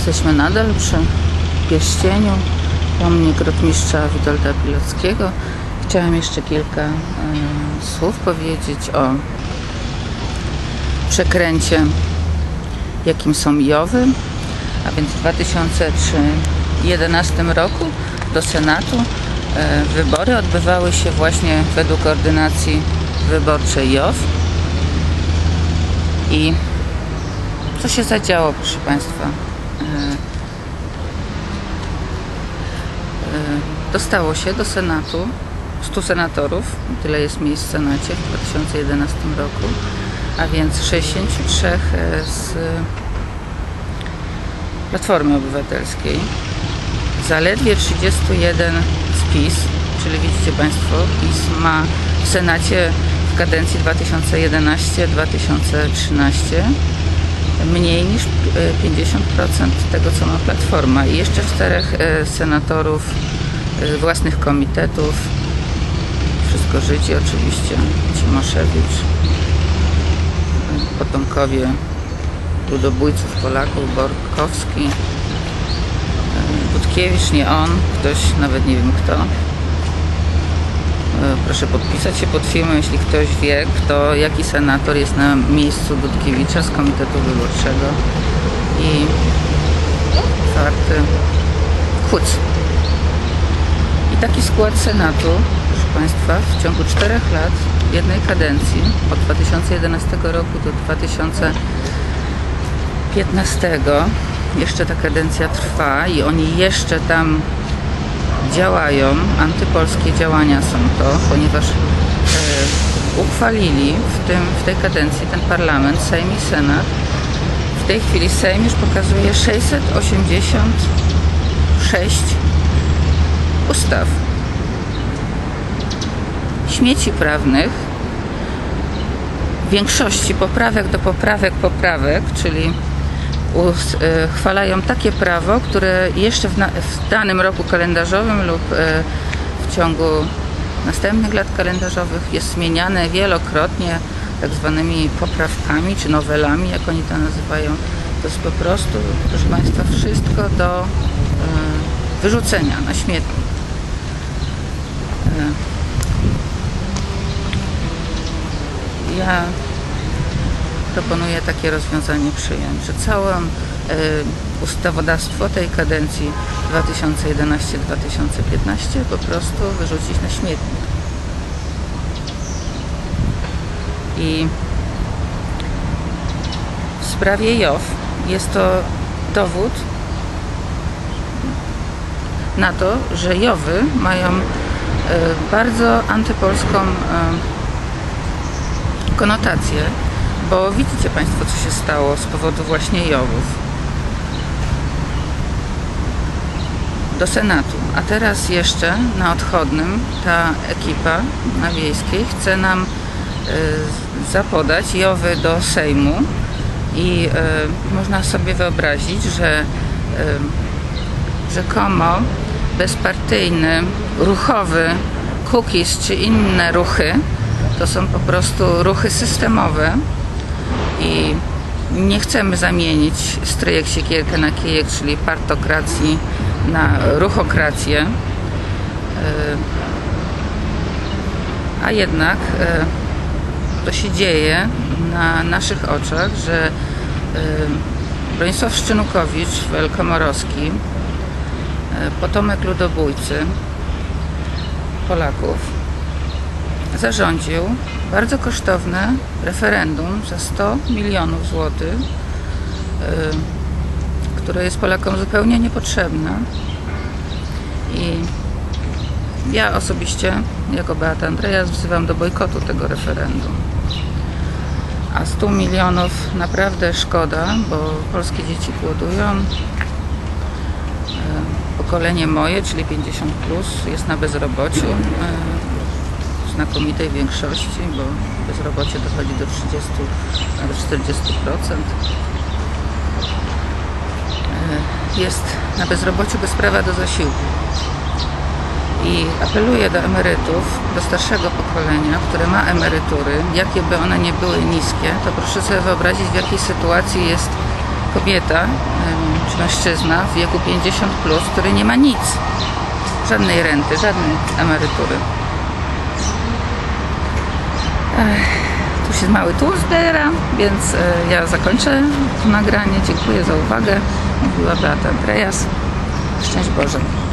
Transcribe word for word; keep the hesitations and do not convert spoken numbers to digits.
Jesteśmy nadal przy pierścieniu, pomnik rotmistrza Witolda Pileckiego. Chciałam jeszcze kilka y, słów powiedzieć o przekręcie, jakim są Jowy. A więc w dwa tysiące jedenastym roku do Senatu y, wybory odbywały się właśnie według ordynacji wyborczej Jow. I co się zadziało, proszę Państwa? Dostało się do Senatu stu senatorów, tyle jest miejsc w Senacie w dwa tysiące jedenastym roku, a więc sześćdziesięciu trzech z Platformy Obywatelskiej, zaledwie trzydziestu jeden z PiS, czyli widzicie Państwo, PiS ma w Senacie w kadencji dwa tysiące jedenastej do dwa tysiące trzynastej mniej niż pięćdziesiąt procent tego, co ma Platforma, i jeszcze czterech senatorów własnych komitetów, wszystko Żydzi oczywiście, Cimoszewicz, potomkowie ludobójców Polaków, Borkowski, Dudkiewicz, nie on, ktoś, nawet nie wiem kto. Proszę podpisać się pod filmem, jeśli ktoś wie, kto, jaki senator jest na miejscu Dudkiewicza z Komitetu Wyborczego. I czwarty Huc. I taki skład Senatu, proszę Państwa, w ciągu czterech lat, jednej kadencji, od dwa tysiące jedenastego roku do dwa tysiące piętnastego, jeszcze ta kadencja trwa i oni jeszcze tam działają. Antypolskie działania są to, ponieważ e, uchwalili w, tym, w tej kadencji ten parlament, Sejm i Senat. W tej chwili Sejm już pokazuje sześćset osiemdziesiąt sześć ustaw, śmieci prawnych, w większości poprawek do poprawek poprawek, czyli uchwalają takie prawo, które jeszcze w, na, w danym roku kalendarzowym lub e, w ciągu następnych lat kalendarzowych jest zmieniane wielokrotnie tak zwanymi poprawkami czy nowelami, jak oni to nazywają. To jest po prostu, proszę Państwa, wszystko do e, wyrzucenia na śmietnik. E, ja proponuję takie rozwiązanie przyjąć, że całe y, ustawodawstwo tej kadencji dwa tysiące jedenastej do dwa tysiące piętnastego po prostu wyrzucić na śmietnik. I w sprawie Jow jest to dowód na to, że Jowy mają y, bardzo antypolską y, konotację. Bo widzicie Państwo, co się stało z powodu właśnie Jowów do Senatu. A teraz jeszcze na odchodnym ta ekipa na Wiejskiej chce nam y, zapodać Jowy do Sejmu i y, można sobie wyobrazić, że y, rzekomo bezpartyjny, ruchowy Kukiz czy inne ruchy to są po prostu ruchy systemowe. I nie chcemy zamienić stryjek siekierkę na kijek, czyli partokracji na ruchokrację. A jednak to się dzieje na naszych oczach, że Bronisław Szczynukowicz-Wielkomorowski, potomek ludobójcy Polaków, zarządził bardzo kosztowne referendum za sto milionów złotych, yy, które jest Polakom zupełnie niepotrzebne. I ja osobiście, jako Beata Andreas, wzywam do bojkotu tego referendum. A stu milionów naprawdę szkoda, bo polskie dzieci głodują. Yy, pokolenie moje, czyli pięćdziesiąt plus, jest na bezrobociu. Yy, znakomitej większości, bo bezrobocie dochodzi do trzydziestu, nawet czterdziestu procent. Jest na bezrobociu bez prawa do zasiłku. I apeluję do emerytów, do starszego pokolenia, które ma emerytury, jakie by one nie były niskie, to proszę sobie wyobrazić, w jakiej sytuacji jest kobieta, jest mężczyzna w wieku pięćdziesiąt plus, który nie ma nic. Żadnej renty, żadnej emerytury. Ech, tu się mały tłum zbiera, więc ja zakończę to nagranie. Dziękuję za uwagę. Mówiła Beata Andreas. Szczęść Boże.